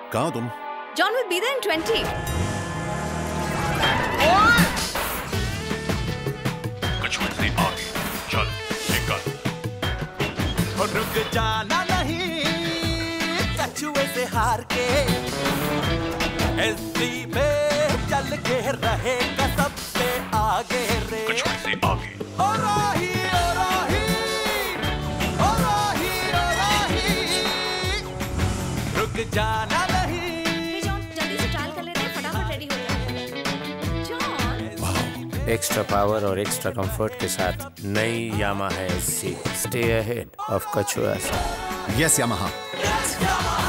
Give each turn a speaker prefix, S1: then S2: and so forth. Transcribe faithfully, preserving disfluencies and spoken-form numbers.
S1: कहाँ हो तुम?
S2: John will be there in twenty.
S3: कछुए से आगे चल निकल।
S4: रुक जाना नहीं कछुए से हार के, एसडी में चल के रहेगा सबसे आगे रे।
S3: कछुए से आगे।
S4: ओ राही ओ राही ओ राही ओ राही, रुक जाना नहीं।
S2: Hey John, जल्दी से ट्रायल कर लेते हैं, फटाफट रेडी हो जाए। John.
S5: एक्स्ट्रा पावर और एक्स्ट्रा कंफर्ट के साथ नई Yamaha S C. Stay ahead of कछुआ।
S1: Yes Yamaha.
S4: Yes, Yamaha.